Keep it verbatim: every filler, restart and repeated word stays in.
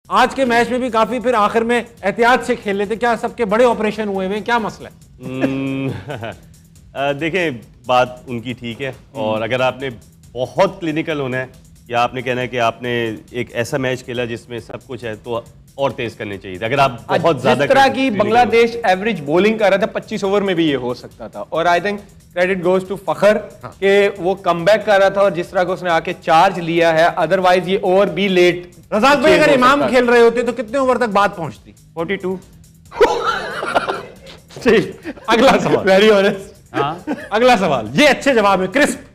आज के मैच में भी काफी फिर आखिर में एहतियात से खेल लेते, क्या सबके बड़े ऑपरेशन हुए हुए, क्या मसला है? देखें, बात उनकी ठीक है, और अगर आपने बहुत क्लिनिकल होना है या आपने कहना है कि आपने एक ऐसा मैच खेला जिसमें सब कुछ है, तो और तेज करने चाहिए। अगर आप बहुत ज्यादा जिस तरह की बांग्लादेश एवरेज बॉलिंग कर रहा था, पच्चीस ओवर में भी ये हो सकता था। और I think credit goes to Fakhar कि वो कमबैक कर रहा था, और जिस तरह का उसने आके चार्ज लिया है, अदरवाइज ये ओवर भी लेट। रज़ाक भाई, अगर इमाम खेल रहे होते तो कितने ओवर तक बात पहुंचती? Forty two. ठीक, अगला सवाल। Very honest. अगला सवाल, ये अच्छे जवाब है, क्रिस्प।